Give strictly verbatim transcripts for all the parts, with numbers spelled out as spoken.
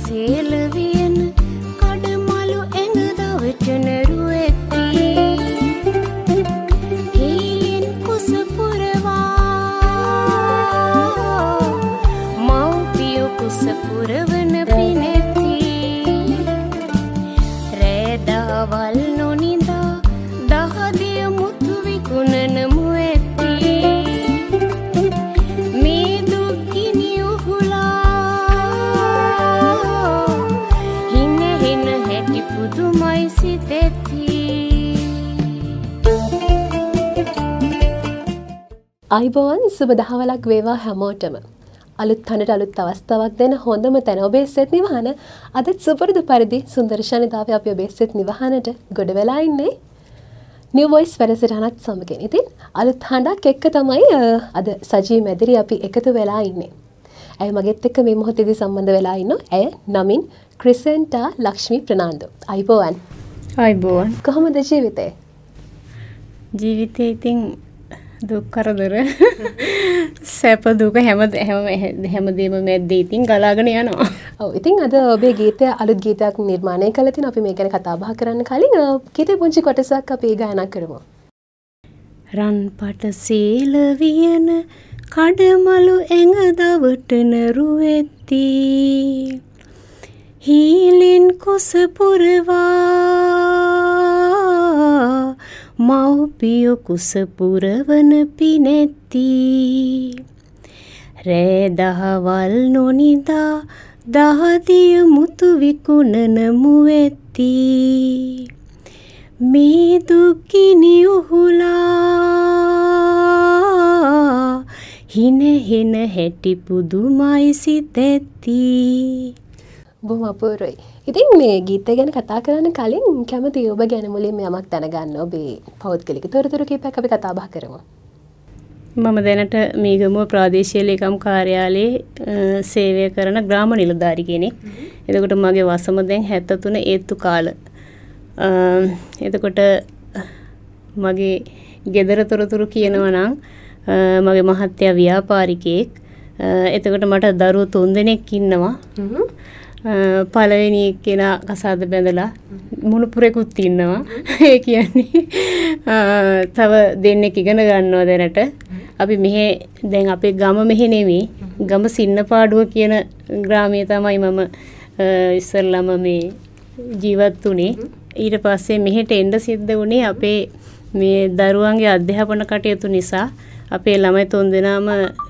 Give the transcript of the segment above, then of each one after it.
සේලවියන කඩමලු එඟද වටන රුවෙති healing කුස පුරවා මව්පිය කුස පුරවන පිනෙති රෑදවල් නොනිදා දහදිය මුතු විකුණන මුවෙති මේ දුක්ගිනි උහුලා හින හින හැටි පුදුමයි සිතෙති. අයිබෝන් සුබ දහවලක් වේවා හැමෝටම. අලුත් කනට අලුත් අවස්ථාවක් දෙන හොඳම තැන ඔබේ සෙත් නිවහන. අදත් සුපුරුදු පරිදි සුන්දර ශනිදාවේ අපි ඔබේ සෙත් නිවහනට ගොඩ වෙලා ඉන්නේ. New Voice වැඩසටහනත් සමගින්. ඉතින් අලුත් හඬක් එක්ක තමයි අද සජී මැදිරි අපි එකතු වෙලා ඉන්නේ. ඇය මගෙත් එක්ක මේ මොහොතේදී සම්බන්ධ වෙලා ඉන්නවා. ඇය නමින් ක්‍රිසෙන්ටා ලක්ෂ්මී ප්‍රනාන්දු. අයිබෝන්. අයිබෝන්. කොහොමද ජීවිතේ? ජීවිතේ ඉතින් දුක් කරදර සැප දුක හැම හැම හැමදේම මැද්දේ ඉතින් ගලාගෙන යනවා. ඔව් ඉතින් අද ඔබේ ගීතය අලුත් ගීතයක් නිර්මාණය කළා තින අපි මේ ගැන කතා බහ කරන්න කලින් ගීතේ පුංචි කොටසක් අපි ගායනා කරමු. රන් පට සීල වියන කඩමලු එඟ දවටන රුවෙති හීලින් කුස පුරවා මව්පිය කුස පුරවන පිනෙති රෑදහවල් නොනිදා දහදිය මුතු විකුණන මුවෙති මේ දුක්ගිනි උහුලා හින හින හැටි පුදුමයි සිතෙති. බොහොම අපූර්වයි. ඉතින් මේ ගීතය ගැන කතා කරන්න කලින් කැමති ඔබ ගැන මුලින්ම යමක් දැනගන්න. ඔබේ පෞද්ගලික තොරතුරු කිහිපයක් අපි කතා බහ කරමු. මම දැනට මීගමුව ප්‍රාදේශීය ලේකම් කාර්යාලයේ සේවය කරන ග්‍රාම නිලධාරි කෙනෙක්. එතකොට මගේ වසම දැන් හැත්තෑ තුන ඒත්තු කාල. එතකොට මගේ ගෙදර තොරතුරු කියනවා නම් මගේ මහත්තයා ව්‍යාපාරිකයෙක්. එතකොට මට දරුවෝ තුන්දෙනෙක් ඉන්නවා. පළවෙනි කෙනා කසාද බැඳලා මුණුපුරෙකුත් ඉන්නවා. ඒ කියන්නේ තව දෙන්නෙක් ඉගෙන ගන්නවා දැනට. අපි මෙහෙ දැන් අපේ ගම මෙහෙ නෙමෙයි. ගම සින්නපාඩුව කියන ග්‍රාමයේ තමයි මම ඉස්සෙල්ලාම මේ ජීවත් වුණේ. ඊට පස්සේ මෙහෙට එන්න සිද්ධ වුණේ අපේ මේ දරුවන්ගේ අධ්‍යාපන කටයුතු නිසා. අපේ ළමයි තුන්දෙනාම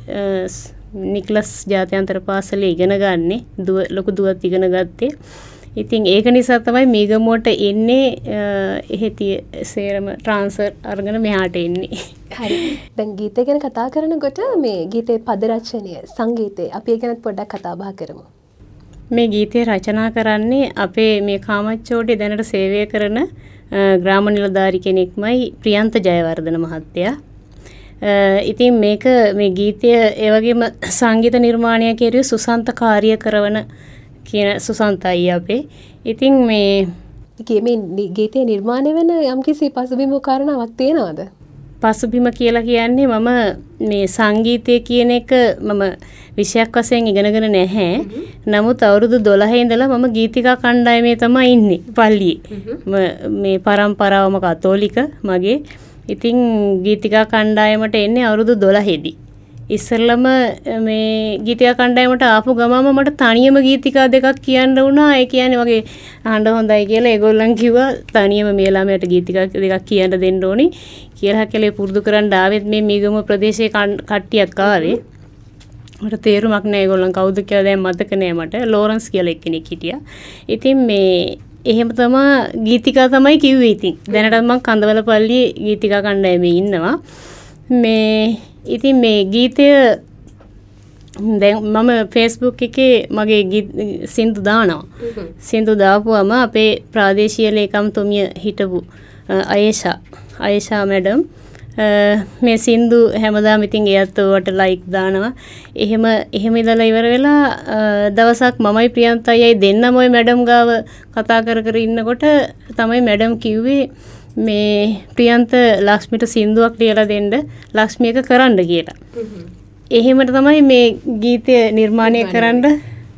නික්ලස් ජාත්‍යන්තර පාසලේ ඉගෙන ගන්නේ. දුව ලොකු දුවත් ඉගෙන ගත්තේ. ඉතින් ඒක නිසා තමයි මීගමුවට එන්නේ එහෙටි සේරම ට්‍රාන්ස්ෆර් අරගෙන මෙහාට එන්නේ. හරි. දැන් ගීතය ගැන කතා කරනකොට මේ ගීතේ පද රචනය, සංගීතය අපි ඒ ගැනත් පොඩ්ඩක් කතා බහ කරමු. මේ ගීතය රචනා කරන්නේ අපේ මේ කාමච්චෝටි දැනට සේවය කරන ග්‍රාම නිලධාරි කෙනෙක්මයි ප්‍රියන්ත ජයවර්ධන මහත්තයා. ඉතින් මේක මේ ගීතය ඒ වගේම සංගීත නිර්මාණය කෙරුවේ සුසන්ත කාර්ය කරන කියන සුසන්ත අයියා අපේ. ඉතින් මේ මේ ගීතේ නිර්මාණය වෙන යම්කිසි පසුබිම කාරණාවක් තියෙනවද? පසුබිම කියලා කියන්නේ මම මේ සංගීතය කියන එක මම විෂයක් වශයෙන් ඉගෙනගෙන නැහැ. නමුත් අවුරුදු දොළහ ඉඳලා මම ගීතිකා කණ්ඩායමේ තමයි ඉන්නේ පල්ලියේ. මේ පරම්පරාවම කතෝලික මගේ. ඉතින් ගීතිකා කණ්ඩායමට එන්නේ අවුරුදු දොළහේදී. ඉස්සෙල්ලම මේ ගීතිකා කණ්ඩායමට ආපු ගමම මට තනියම ගීතිකා දෙකක් කියන්න වුණා. ඒ කියන්නේ මගේ අහන්න හොඳයි කියලා ඒගොල්ලන් කිව්වා තනියම මේ ළමයට ගීතිකා දෙකක් කියන්න දෙන්න ඕනි කියලා හැකලේ පුරුදු කරන්න ආවෙත් මේ මීගම ප්‍රදේශයේ කට්ටියක් ආවේ. මට තේරුමක් නැහැ ඒගොල්ලන් කවුද කියලා දැන් මතක නැහැ මට. ලෝරන්ස් කියලා එක්කෙනෙක් හිටියා. ඉතින් මේ එහෙම තමයි ගීතිකා තමයි කිව්වේ. ඉතින් දැනට මම කන්දවල පල්ලියේ ගීතිකා කණ්ඩායමේ ඉන්නවා. මේ ඉතින් මේ ගීතය දැන් මම Facebook එකේ මගේ සින්දු දානවා. සින්දු දාපුවම අපේ ප්‍රාදේශීය ලේකම්තුමිය හිටපු අයේෂා අයේෂා මැඩම් මේ සින්දු හැමදාම ඉතින් එයත් ඔයාට ලයික් දානවා. එහෙම එහෙම ඉඳලා ඉවර වෙලා දවසක් මමයි ප්‍රියන්ත අයයි දෙන්නම ওই මැඩම් ගාව කතා කර කර ඉන්නකොට තමයි මැඩම් කිව්වේ මේ ප්‍රියන්ත ලක්ෂ්මිට සින්දුවක් ලියලා දෙන්න ලක්ෂ්මි එක කරන්න කියලා. එහෙමද තමයි මේ ගීතය නිර්මාණය කරන්න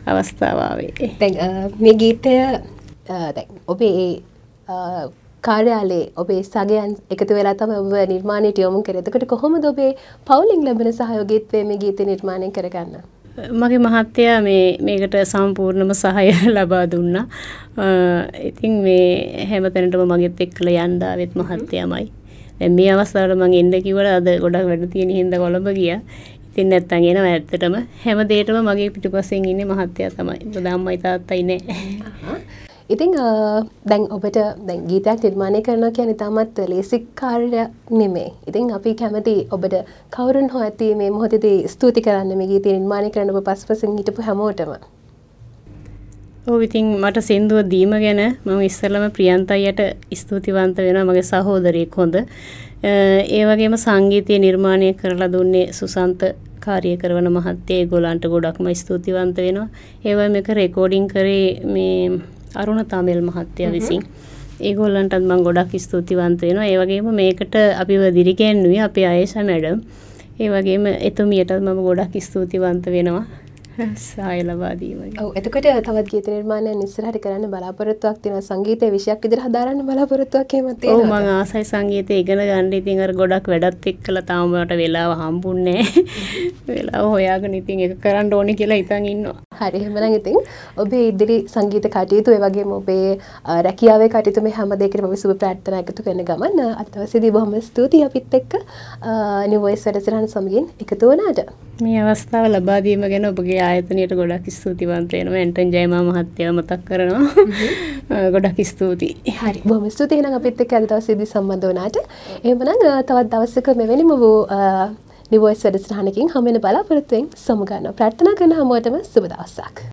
අවස්ථාව ආවේ. දැන් මේ ගීතය දැන් ඔබේ කාර්යාලයේ ඔබේ සගයන් එකතු වෙලා තමයි ඔබ නිර්මාණයට යොමු කරේ. එතකොට කොහොමද ඔබේ පවුලින් ලැබෙන සහයෝගීත්වය මේ ගීතය නිර්මාණය කරගන්න? මගේ මහත්තයා මේ මේකට සම්පූර්ණම සහාය ලබා දුන්නා. ඉතින් මේ හැමතැනටම මගෙත් එක්කලා යන්න ආවෙත් මහත්තයාමයි. දැන් මේ අවස්ථාවට මම එන්න කිව්වට අද ගොඩක් වැඩ තියෙන හින්දා කොළඹ ගියා. ඉතින් නැත්තම් එනවා ඇත්තටම හැම දෙයකටම මගේ පිටුපස්සෙන් ඉන්නේ මහත්තයා තමයි. මොකද අම්මයි තාත්තයි නෑ. ඉතින් දැන් ඔබට දැන් ගීතයක් නිර්මාණය කරනවා කියන්නේ තාමත් ලේසි කාර්යයක් නෙමෙයි. ඉතින් අපි කැමති ඔබට කවුරුන් හෝ ඇති මේ මොහොතේදී ස්තුති කරන්න මේ ගීතය නිර්මාණය කරන ඔබ පස්පසින් හිටපු හැමෝටම. ඔව් ඉතින් මට සින්දුව දීම ගැන මම ඉස්සෙල්ලාම ප්‍රියන්ත අයියට ස්තුතිවන්ත වෙනවා මගේ සහෝදරියෙක් හොඳ. ඒ වගේම සංගීතය නිර්මාණය කරලා දුන්නේ සුසන්ත කාර්ය කරන මහත්තයා ඒගොල්ලන්ට ගොඩක්ම ස්තුතිවන්ත වෙනවා. ඒ වගේම මේක රෙකෝඩින් කරේ මේ අරුණ තමෙල් මහත්තයා විසින්. ඒගොල්ලන්ටත් මම ගොඩක් ස්තුතිවන්ත වෙනවා. ඒ වගේම මේකට අපිව දිරිගැන්නුවේ අපේ ආයේෂා මැඩම්. ඒ වගේම එතුමියටත් මම ගොඩක් ස්තුතිවන්ත වෙනවා. සහාය ලබා දීමයි. ඔව් එතකොට තවත් ගීත නිර්මාණයක් ඉස්සරහට කරන්න බලාපොරොත්තුවක් තියෙනවා. සංගීතයේ විෂයක් විදිහට හදාරන්න බලාපොරොත්තුවක් එහෙමත් තියෙනවා. ඔව් මම ආසයි සංගීතය ඉගෙන ගන්න. ඉතින් අර ගොඩක් වැඩත් එක්කලා තාම මට වෙලාව හම්බුන්නේ නැහැ. වෙලාව හොයාගෙන ඉතින් ඒක කරන්න ඕනේ කියලා හිතන් ඉන්නවා. හරි එහෙනම් ඉතින් ඔබේ ඉදිරි සංගීත කටයුතු ඒ වගේම ඔබේ රැකියාවේ කටයුතු මේ හැම දෙයකටම ඔබ සුබ ප්‍රාර්ථනා එකතු කරන ගමන් අද දවසේදී බොහොම ස්තුතියි අපිත් එක්ක New Voice වැඩසටහන සමගින් එකතු වුණාට. මේ අවස්ථාව ලබා දීම ගැන ඔබගේ ආයතනයට ගොඩක් ස්තුතිවන්ත වෙනවා. එන්ටන් ජයමා මහත්තයා මතක් කරනවා. ගොඩක් ස්තුතියි. හරි. බොහොම ස්තුතියි එහෙනම් අපිත් එක්ක අද දවසේදී සම්බන්ධ වුණාට. එහෙමනම් තවත් දවසක මෙවැනිම වූ New Voice වැඩසටහනකින් හැම වෙන බලාපොරොත්තු වෙමින් සමු ගන්නවා. ප්‍රාර්ථනා කරන හැමෝටම සුබ දවසක්.